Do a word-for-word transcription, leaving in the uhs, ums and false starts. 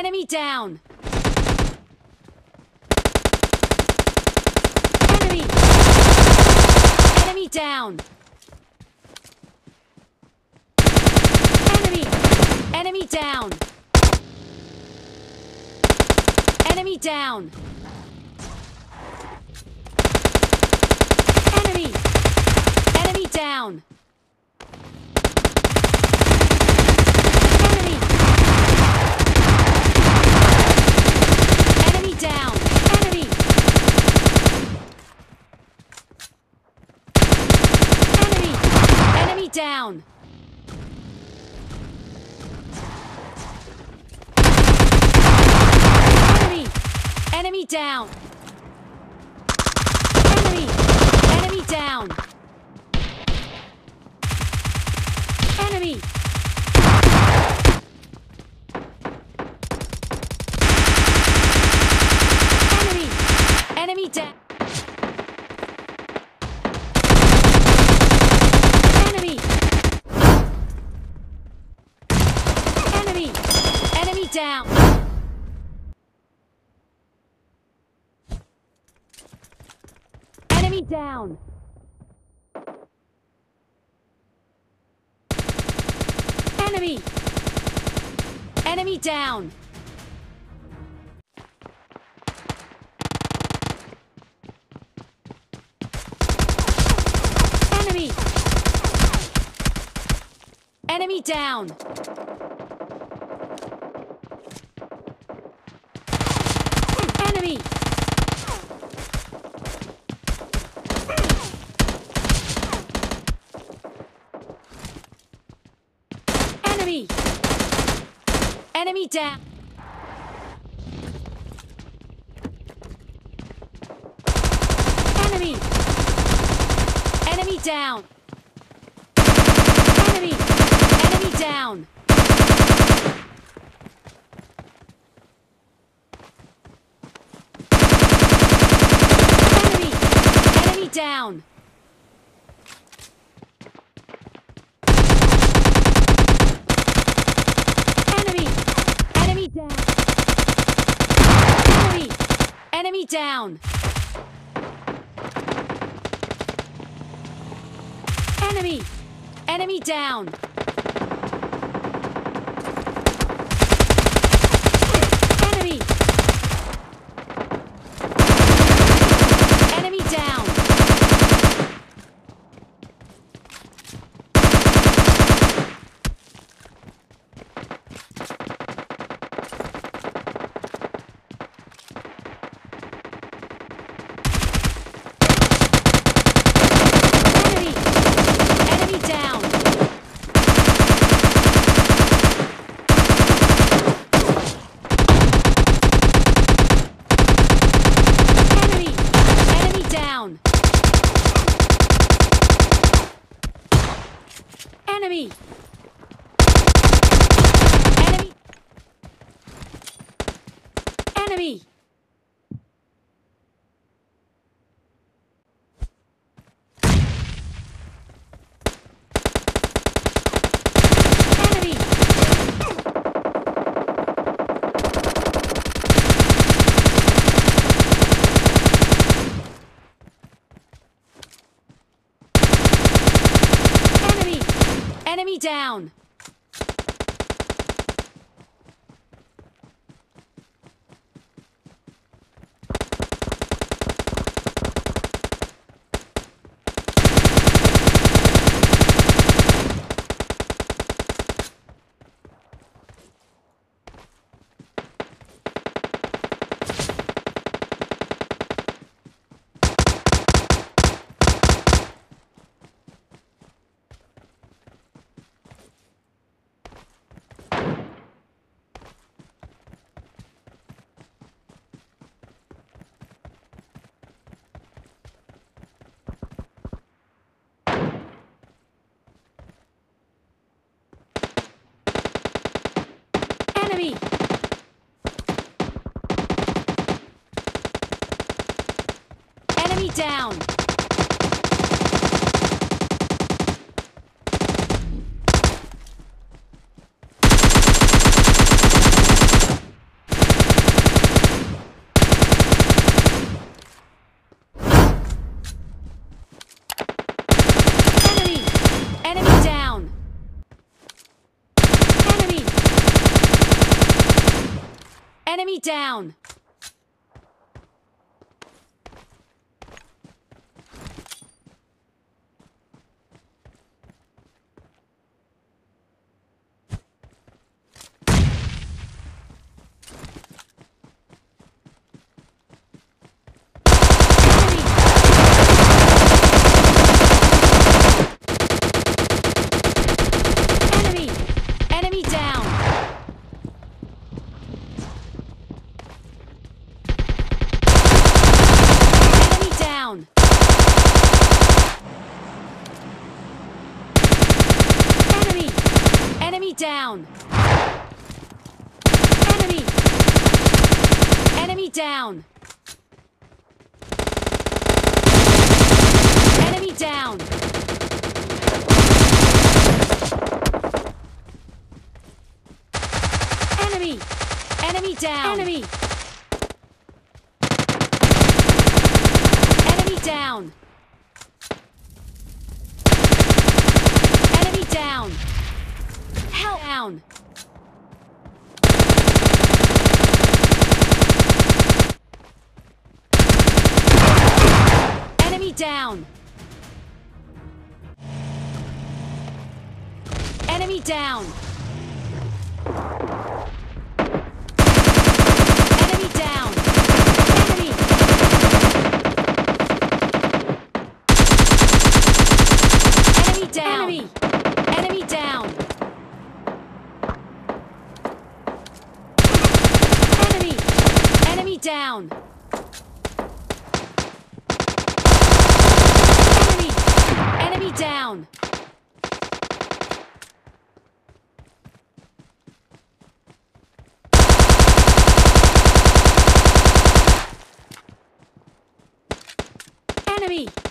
Enemy down! Enemy! Enemy down! Enemy! Enemy down! Enemy down! Enemy! Enemy down! Enemy! Enemy down! Enemy! Enemy! Enemy down! Enemy! Enemy down! Enemy! Enemy down! Enemy! Enemy! Enemy down! Enemy! Enemy! Enemy down! Enemy down! Enemy! Enemy down! Enemy! Enemy down! Enemy! Enemy! Enemy down! Enemy! Enemy down! Enemy! Enemy down! Enemy! Enemy down! Enemy! Enemy down! Enemy! Enemy down! Enemy! Enemy down! Enemy! Enemy down! Enemy! Enemy down! Enemy! Enemy down! Enemy! Enemy! Enemy! Enemy! Enemy! Enemy down! Enemy! Enemy down! Enemy down! Enemy! Enemy down! Enemy down! Enemy! Enemy down! Enemy! Enemy down! Enemy down! Enemy! Enemy down! Enemy! Enemy down! Enemy down! Help! Down! Enemy down! Enemy down! Enemy down! Enemy! Enemy down! Enemy! Enemy down! Enemy! Enemy down! Enemy! Enemy down! Enemy!